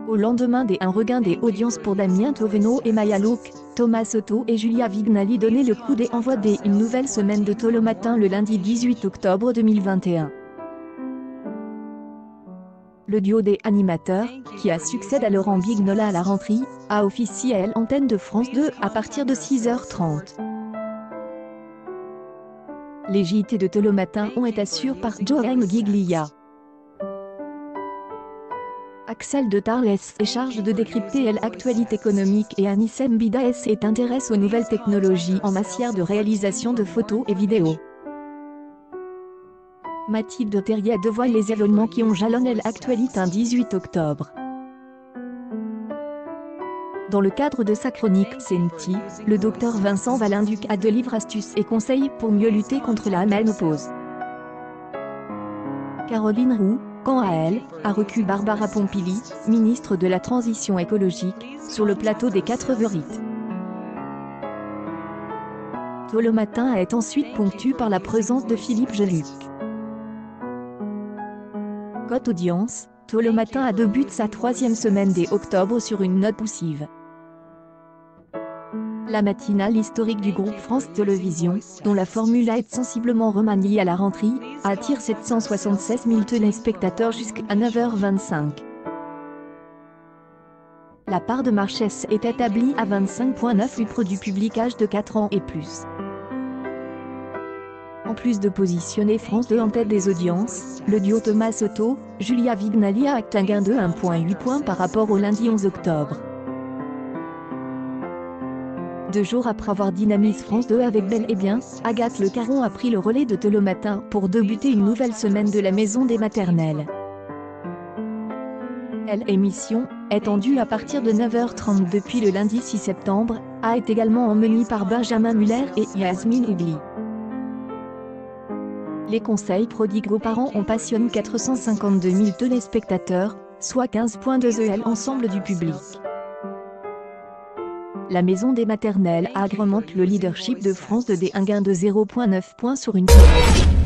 Au lendemain un regain des audiences pour Damien Toveno et Maya Locke, Thomas Soto et Julia Vignali donnaient le coup d'envoi une nouvelle semaine de Tôt le matin le lundi 18 octobre 2021. Le duo des animateurs, qui a succède à Laurent Bignola à la rentrée, a officié à l'antenne de France 2 à partir de 6h30. Les JT de Tôt le matin ont été assurés par Joanne Giglia. Axel de Tarles est chargé de décrypter l'actualité économique et Anissem Bida s'intéresse aux nouvelles technologies en matière de réalisation de photos et vidéos. Mathilde Terrier dévoile les événements qui ont jalonné l'actualité un 18 octobre. Dans le cadre de sa chronique Senti, le docteur Vincent Valinduc a 2 livres astuces et conseils pour mieux lutter contre la ménopause. Caroline Roux, quant à elle, a reçu Barbara Pompili, ministre de la Transition écologique, sur le plateau des 4 Vérités. Tôt le matin est ensuite ponctué par la présence de Philippe Geluc. Côté audience, Tôt le matin a débuté sa 3e semaine d'octobre sur une note poussive. La matinale historique du groupe France Télévisions, dont la formule a été sensiblement remaniée à la rentrée, attire 776 000 téléspectateurs jusqu'à 9h25. La part de marché est établie à 25,9 % du public âge de 4 ans et plus. En plus de positionner France 2 en tête des audiences, le duo Thomas Soto, Julia Vignali a acté un gain de 1,8 points par rapport au lundi 11 octobre. 2 jours après avoir dynamisé France 2 avec Bel et Bien, Agathe Le Caron a pris le relais de Tôt le matin pour débuter une nouvelle semaine de la maison des maternelles. L'émission, étendue à partir de 9h30 depuis le lundi 6 septembre, a été également emmenée par Benjamin Muller et Yasmine Ougli. Les conseils prodigués aux parents ont passionné 452 000 téléspectateurs, soit 15,2 % l'ensemble du public. La maison des maternelles agrémente le leadership de France 2 d'un gain de 0,9 points sur une semaine.